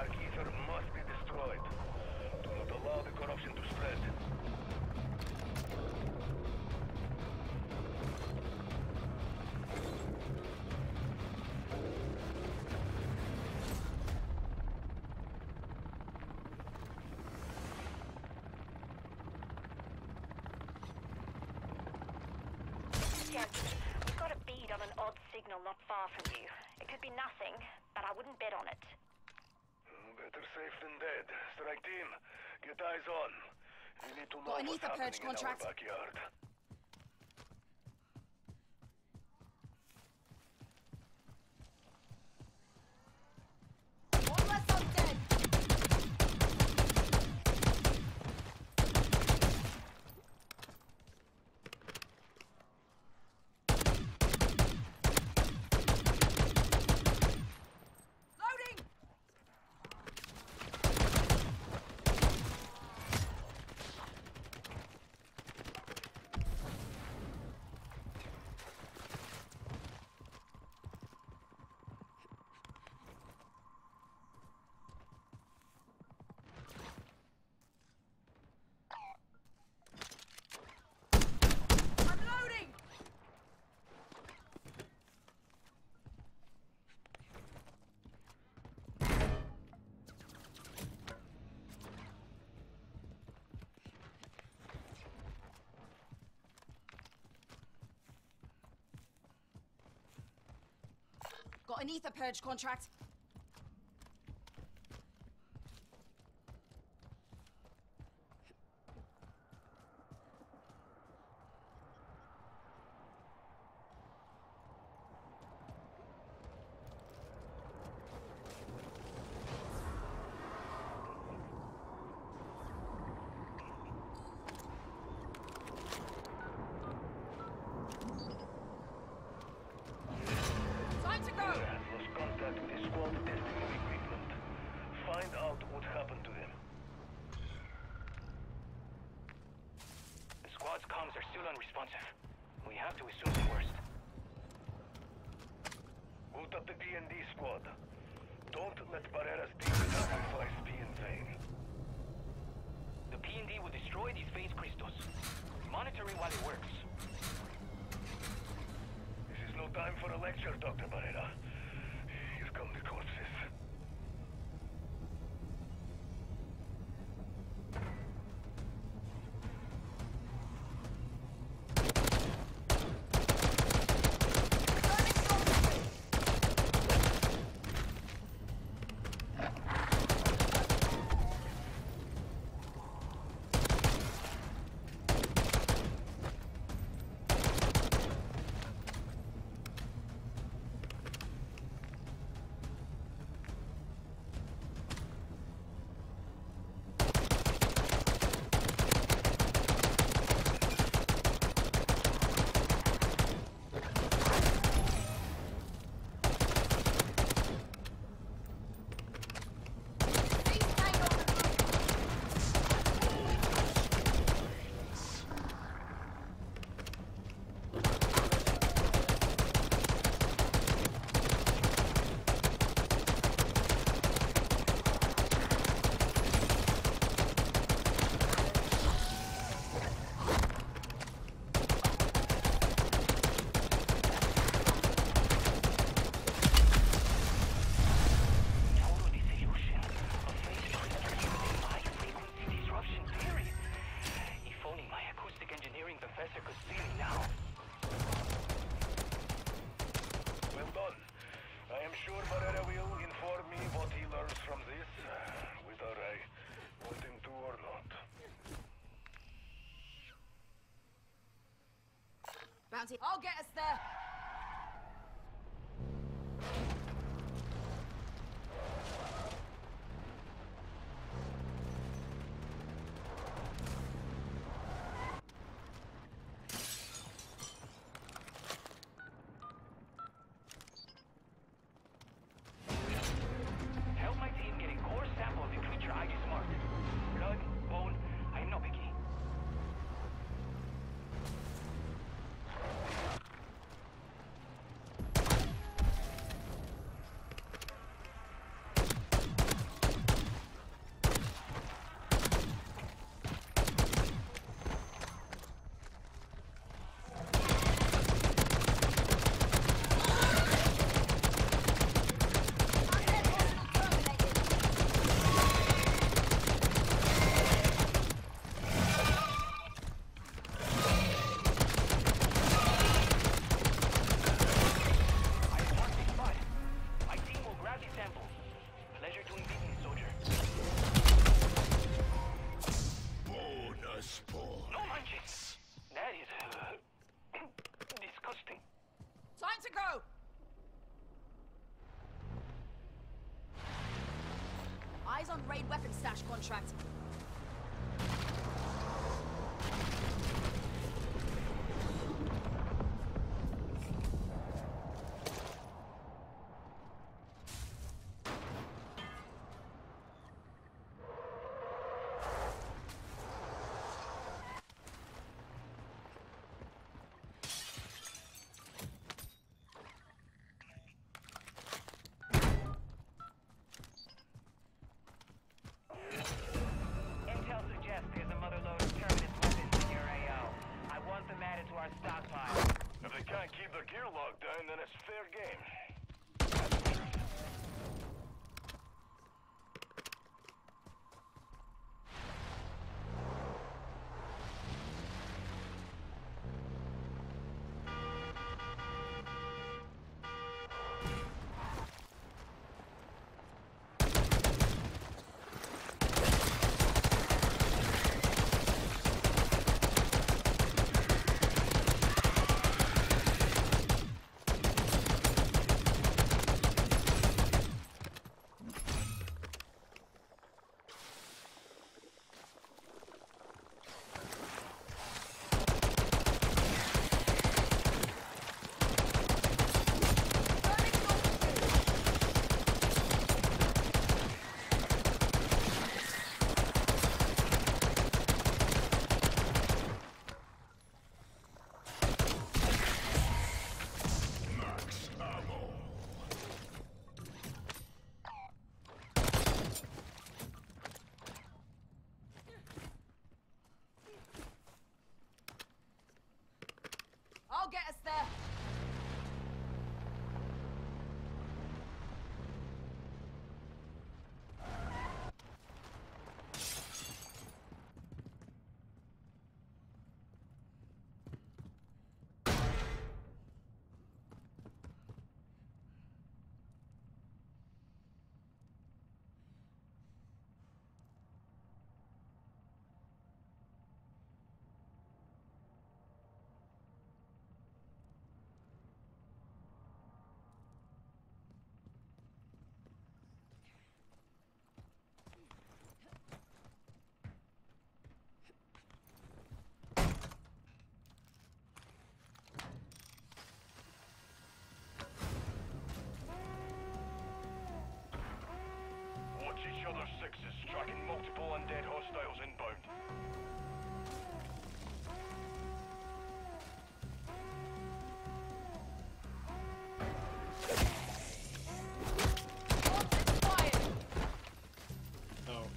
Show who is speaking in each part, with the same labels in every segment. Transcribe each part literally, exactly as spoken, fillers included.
Speaker 1: dark ether must be destroyed. Do not allow the corruption to spread.
Speaker 2: We've got a bead on an odd signal not far from you. It could be nothing, but I wouldn't bet on it.
Speaker 1: Better safe than dead. Strike team, get eyes on. We need to know
Speaker 3: Got an
Speaker 1: what's
Speaker 3: ether
Speaker 1: happening
Speaker 3: purge
Speaker 1: in our
Speaker 3: contract.
Speaker 1: backyard.
Speaker 3: One less on dead. Loading! I'm loading! Got an ether purge contract. Time to go!
Speaker 1: Lost contact with the squad testing new equipment. Find out what happened to them.
Speaker 4: The squad's comms are still unresponsive. We have to assume the worst.
Speaker 1: Boot up the D and D squad. Don't let Barrera's demon sacrifice be in vain.
Speaker 4: The P and D will destroy these phase crystals. Monitor it while it works.
Speaker 1: This is no time for a lecture, Doctor Barrera. Here come the corpses.
Speaker 4: Total dissolution of phase crystals using high-frequency disruption theory. If only my acoustic engineering professor could see me now.
Speaker 1: Well done. I am sure Barrera will inform me what he learns from this, whether I want him to or not.
Speaker 3: Bounty, I'll get us there.
Speaker 4: Help my team get a core sample of the creature I just marked. Blood, bone, I am no biggie.
Speaker 3: contract.
Speaker 4: Intel suggests there's a mother load of terminus weapons in your A O. I want them added to our stockpile.
Speaker 1: If they can't keep their gear locked down, then it's fair game. That's the truth.
Speaker 3: I'll get us there.
Speaker 1: Watch each other's sixes, tracking multiple undead hostiles inbound.
Speaker 5: Oh.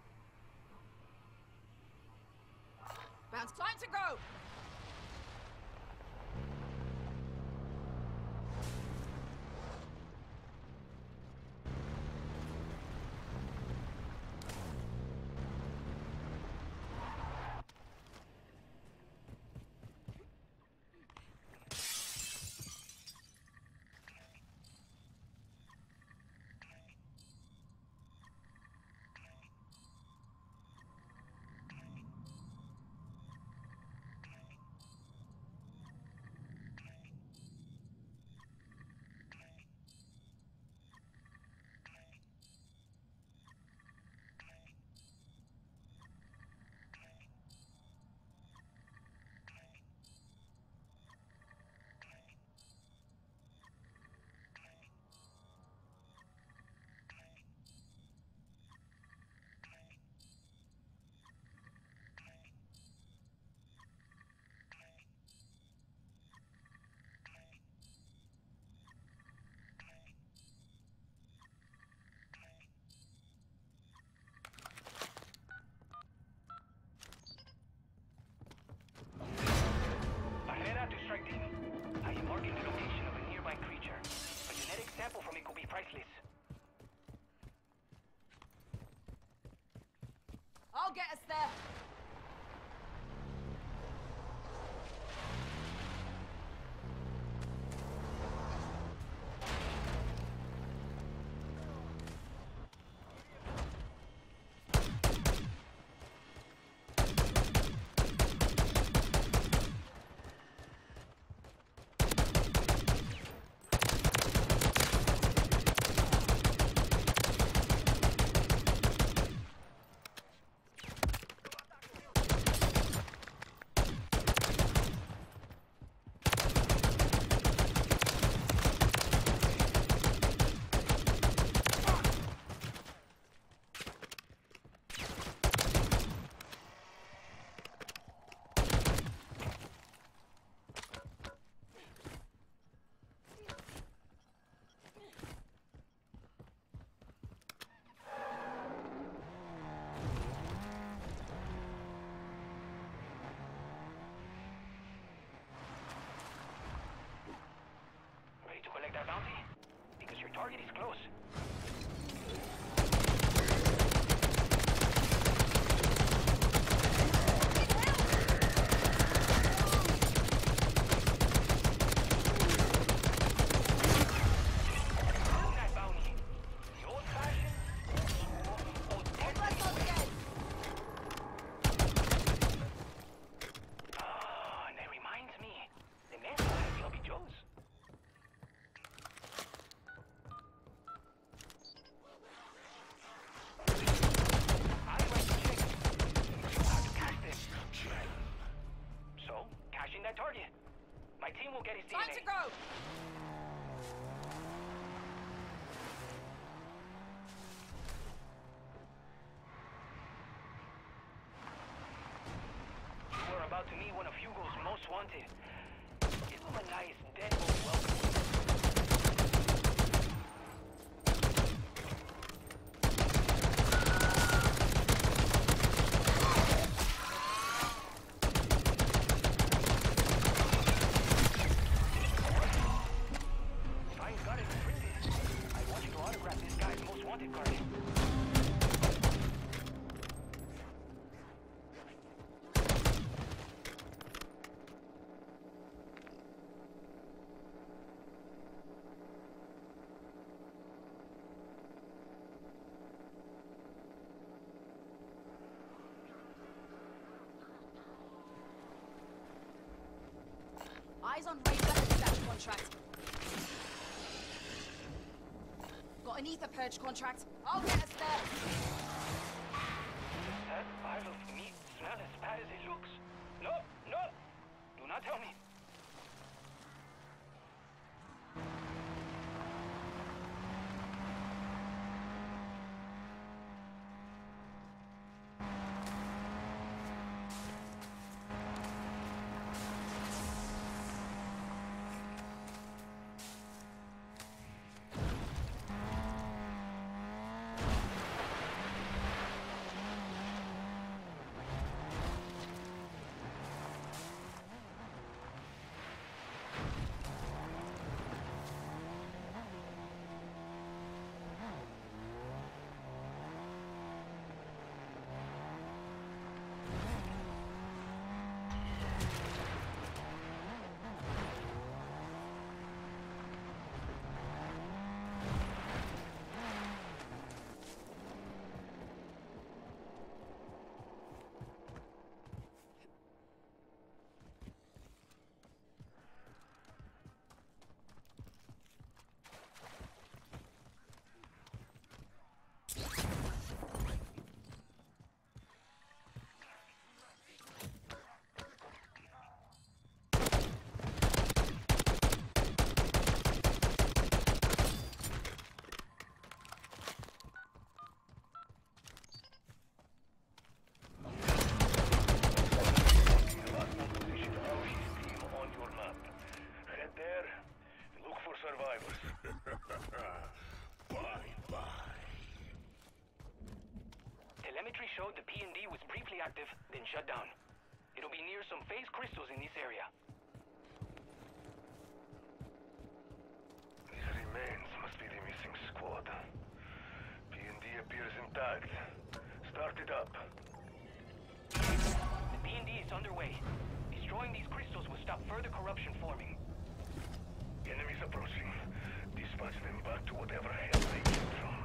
Speaker 3: Bounce. Time to go!
Speaker 4: priceless.
Speaker 3: I'll get us there.
Speaker 4: Ready to collect that bounty? Because your target is close. That bounty. The old-fashioned,
Speaker 3: Let's not get.
Speaker 4: Ah, and that reminds me. The next time you'll be Joe's. I like to check. You know how to cash them. So, cashing that target. My team will get his D N A.
Speaker 3: Time to go.
Speaker 4: You are about to meet one of Hugo's most wanted. Give him a nice deadbolt welcome. Sign's got it printed. I want you to autograph this guy's most wanted card.
Speaker 3: Eyes on Ray weapons that contract. Got an ether purge contract. I'll get us there.
Speaker 4: That pile of meat smell as bad as it looks. No, no! Do not tell me. Telemetry showed the P and D was briefly active, then shut down. It'll be near some phase crystals in this area.
Speaker 1: These remains must be the missing tagged. Start it up.
Speaker 4: The B and D is underway. Destroying these crystals will stop further corruption forming.
Speaker 1: Enemies approaching. Dispatch them back to whatever hell they came from.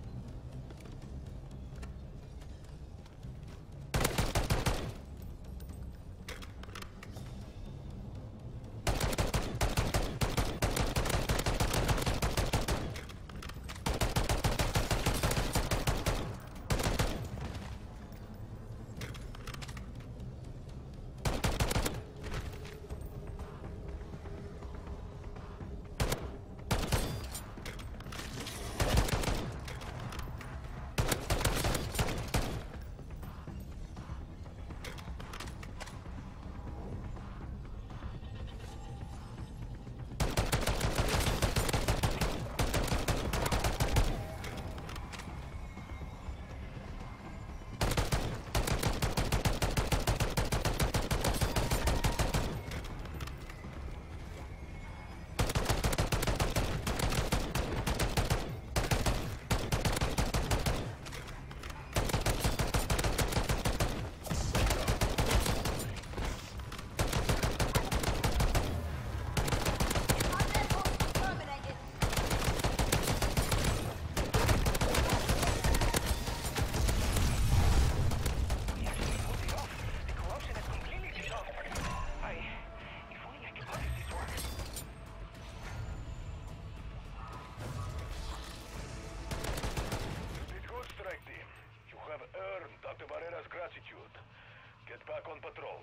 Speaker 1: Get back on patrol.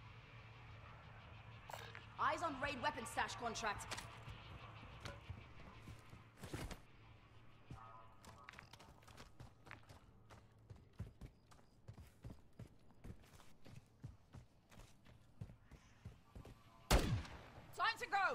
Speaker 3: Eyes on raid weapon stash contract. Time to go!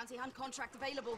Speaker 3: bounty hunt contract available.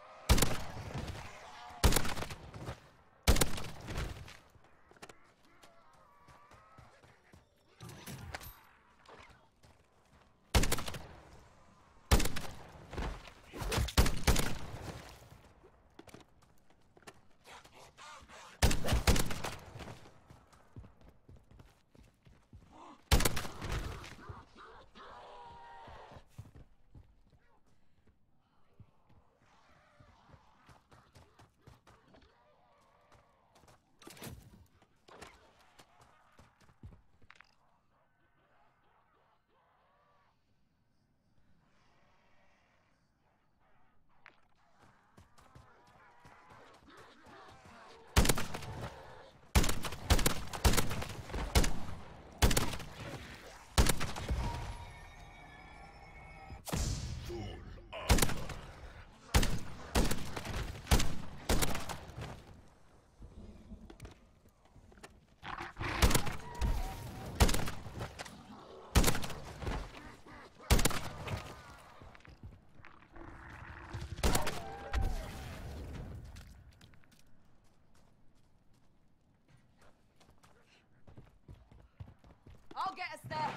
Speaker 3: I'll get us there.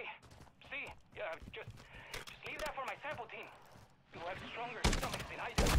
Speaker 4: Just, just leave that for my sample team. You have stronger stomachs than I do.